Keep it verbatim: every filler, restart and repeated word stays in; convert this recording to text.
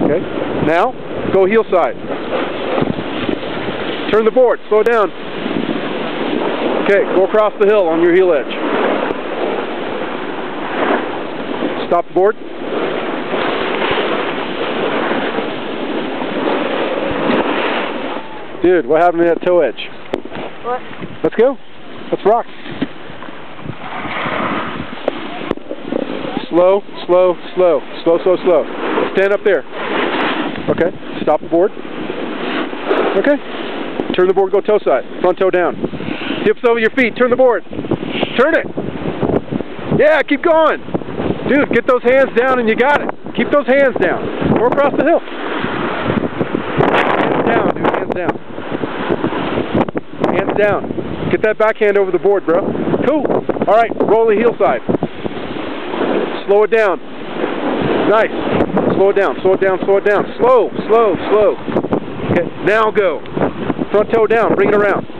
Okay. Now, go heel side. Turn the board. Slow down. Okay, go across the hill on your heel edge. Stop the board. Dude, what happened to that toe edge? What? Let's go. Let's rock. Slow, slow, slow. Slow, slow, slow. Stand up there. Okay. Stop the board. Okay. Turn the board, go toe side. Front toe down. Hips over your feet. Turn the board. Turn it. Yeah, keep going. Dude, get those hands down and you got it. Keep those hands down. Go across the hill. Hands down, dude. Hands down. Hands down. Get that backhand over the board, bro. Cool. All right, roll the heel side. Slow it down. Nice. Slow it down, slow it down, slow it down. Slow, slow, slow. Okay, now go. Front toe down, bring it around.